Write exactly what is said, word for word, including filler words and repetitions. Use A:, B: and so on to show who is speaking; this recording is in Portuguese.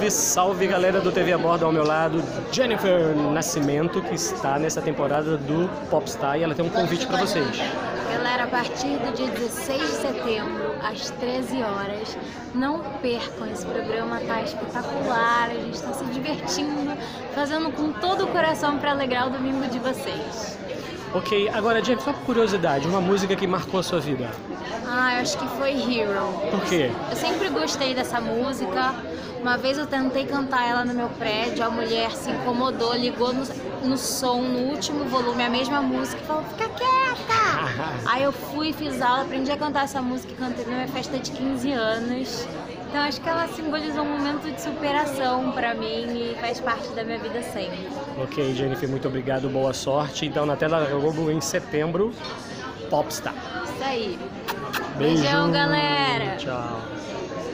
A: Salve, salve galera do T V a Bordo, ao meu lado Jennifer Nascimento, que está nessa temporada do Popstar, e ela tem um convite para vocês.
B: Galera, a partir do dia dezesseis de setembro, às treze horas, não percam, esse programa, tá espetacular, a gente está se divertindo, fazendo com todo o coração para alegrar o domingo de vocês.
A: Ok, agora Jennifer, só por curiosidade, uma música que marcou a sua vida?
B: Ah, eu acho que foi Hero.
A: Por quê?
B: Eu sempre gostei dessa música. Uma vez eu tentei cantar ela no meu prédio, a mulher se incomodou, ligou no, no som, no último volume, a mesma música e falou, fica quieta! Aí eu fui, fiz aula, aprendi a cantar essa música e cantei na minha festa de quinze anos. Então acho que ela simbolizou um momento de superação pra mim e faz parte da minha vida sempre.
A: Ok, Jennifer, muito obrigado, boa sorte. Então na tela Globo em setembro, Popstar.
B: Isso aí.
A: Beijo.
B: Beijão, galera!
A: Tchau.